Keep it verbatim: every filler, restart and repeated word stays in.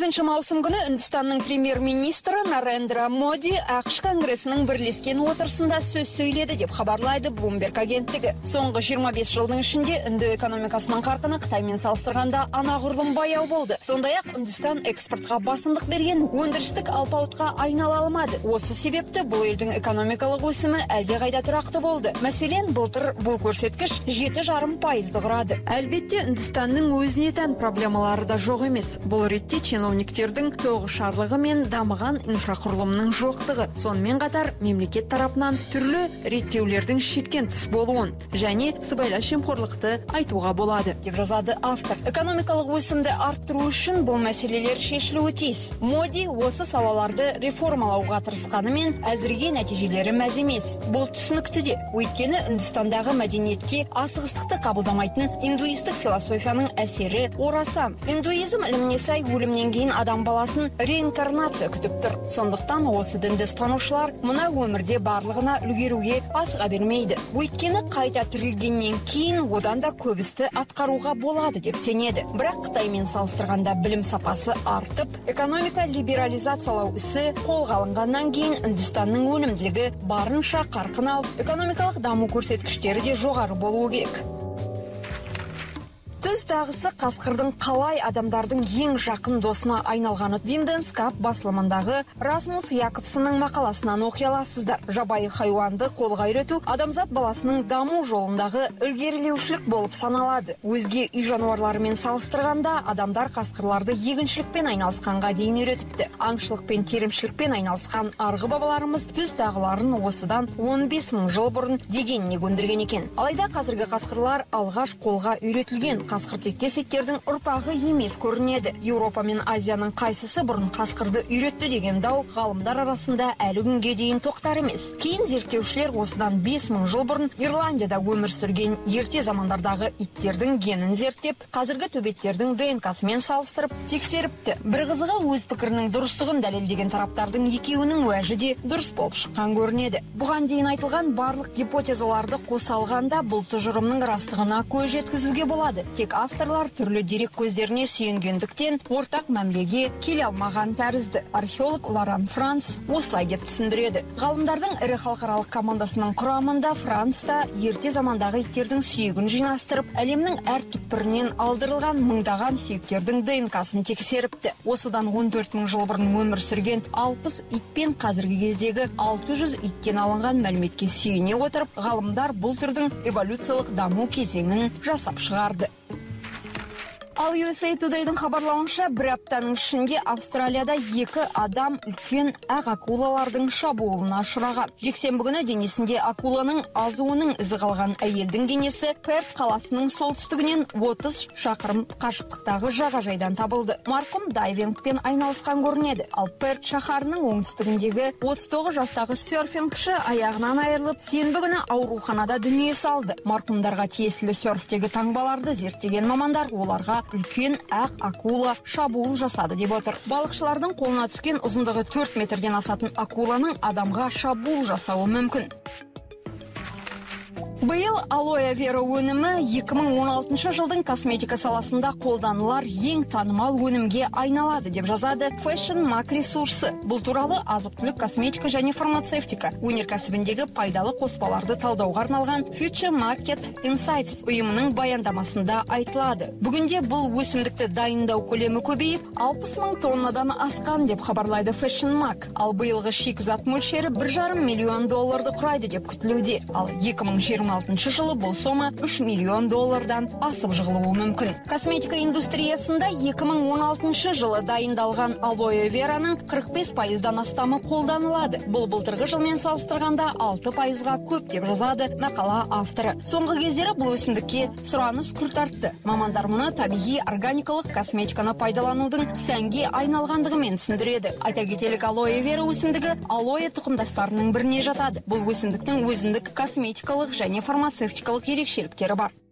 сегизинчи маусым күні Үндістанның премьер-министрі Нарендра Моди ақш конгресінің бірлескен отырысында сөз сөйледі деп хабарлайды Bloomberg агенттігі. Соңғы жиырма бес жылдың ішінде үнді экономикасының қарқыны Қытаймен салыстырғанда анағұрлым баяу болды. Сондай-ақ Үндістан экспортқа басымдық берген өндірістік алпауытқа айнала алмады. Осы себепті бұл елдің экономикалық өсімі әлдеқайда тұрақты болды. Мәселен, былтыр бұл көрсеткіш жеті жарым пайызды құрады. Әлбетте, Үндістанның өзіне тән проблемалары да жоқ емес. Бұл ретте чиновниктердің тоғышарлығы мен дамыған инфрақұрылымның жоқтығы, сонымен қатар мемлекет тарапынан түрлі реттеулердің шектен тыс болуын және сыбайлас жемқорлықты айтуға болады, деп жазады автор. Экономикалық өсімді арттыру үшін бұл мәселелер шешілуі тиіс. Моди осы сауаларды реформалауға тырысқанымен әзірге нәтижелері мәз емес. Бұл түсінікті де, өйткені Үндістандағы мәдениетке асығыстықты қабылдамайтын индуистік философияның әсері орасан. Индуизм іліміне сай өлімнен кейін адам баласын реинкарнация күтіп тұр. Сондықтан осы дінді ұстанушылар мына өмірде барлығына үлгеруге асыға бермейді. Өйткені қайта тірілгеннен кейін одан да көп істі атқаруға болады деп сенеді. Бірақ Қытаймен салыстырғанда білім сапасы артып, экономика либерализациялау ісі қолға алынғаннан кейін Үндістанның өнімділігі барынша қарқын алып, экономикалық даму көрсеткіштері де жоғары болуы керек. Түз тағысы қасқырдың қалай адамдардың ең жақын досына айналғаны Винденскап басылымындағы Расмус Якобсонның мақаласынан оқи аласыздар. Жабайы хайуанды қолға үйрету адамзат баласының даму жолындағы ілгерілеушілік болып саналады. Өзге үй жануарларымен салыстырғанда адамдар қасқырларды егіншілікпен айналысқанға дейін үйретіпті. Аңшылықпен, керімшілікпен айналысқан арғы бабаларымыз түз тағыларын осыдан он бес мың жыл бұрын дегеніне көндірген екен. Алайда қазіргі қасқырлар алғаш қолға үйретілген қасқыр тектес иттердің ұрпағы емес көрінеді. Еуропа мен Азияның қайсысы бұрын қасқырды үйретті деген дау ғалымдар арасында әлі күнге дейін тоқтар емес. Кейін зерттеушілер осыдан бес мың жыл бұрын Ирландияда өмір сүрген ерте замандардағы иттердің генін зерттеп, қазіргі төбеттердің ди эн ка-сымен салыстырып тексеріпті. Бір қызығы, өз пікірінің дұрыстығын дәлелдеген тараптардың екеуінің уәжі де дұрыс болып шыққан көрінеді. Бұған дейін айтылған барлық гипотезаларды қоса алғанда бұл тұжырымның растығына көз жеткізуге болады. Тек авторлар түрлі дерек көздеріне сүйенгендіктен ортақ мәмілеге келе алмаған тәрізді. Археолог Лоран Франс осылай деп түсіндіреді. Ғалымдардың ірі халықаралық командасының құрамында Францта ерте замандағы иттердің сүйегін жинастырып, әлемнің әр түкпірінен алдырылған мыңдаған сүйектердің ди эн ка-сын тексеріпті. Осыдан он төрт мың жыл бұрын өмір сүрген алпыс итпен қазіргі кездегі алты жүз иттен алынған мәліметке сүйене отырып, ғалымдар бұл түрдің эволюциялық даму кезеңін жасап шығарды. Ал ю эс эй Today'дің хабарлауынша, бір аптаның ішінде Австралияда екі адам үлкен ақ акулалардың шабуылына ұшыраған. Жексенбі күні денесінде акуланың азуының ізі қалған әйелдің денесі Перт қаласының солтүстігінен отыз шақырым қашықтықтағы жағажайдан табылды. Марқұм дайвингпен айналысқан көрінеді. Ал Перт шаһарының оңтүстігіндегі отыз тоғыз жастағы серфингші аяғынан айырылып, сенбі күні ауруханада дүние салды. Марқұмдарға тиесілі серфтегі таңбаларды зерттеген мамандар оларға үлкен ақ акула шабуыл жасады деп отыр. Балықшылардың қолына түскен ұзындығы төрт метрден асатын акуланың адамға шабуыл жасауы мүмкін. Биыл алоэ вера өнімі екі мың он алтыншы жылдың косметика саласында қолданылар ең танымал өнімге айналады деп жазады Fashion Mac ресурсы. Бұл туралы азық-түлік, косметика және фармацевтика өнеркәсібіндегі пайдалы қоспаларды талдауға арналған Future Market Insights ұйымының баяндамасында айтылады. Бүгінде бұл өсімдікті дайындау көлемі көбейіп, алпыс мың тоннадан асқан деп хабарлайды Fashion Mac. Ал биылғы шикізат мөлшері бір жарым миллион долларды құрайды деп күтілуде. Ал екі мың жиырма алтыншы жылы бұл сома үш миллион доллардан асып жығылуы мүмкін. Косметика индустриясында екі мың он алтыншы жылы дайындалған алоэ вераның қырық бес пайыздан астамы қолданылады. Бұл былтырғы жылмен салыстырғанда алты пайызға көп деп жазады мақала авторы. Соңғы кездері бұл өсімдікке сұраныс күрт артты. Мамандар мұны табиғи органикалық косметиканы пайдаланудың сәнге айналғандығымен түсіндіреді. Айта кетелік, алоэ вера өсімдігі алоэ тұқымдастарының біріне жатады. Бұл өсімдіктің өзіндік косметикалық және фармацевтикалық ерекшеліктері бар.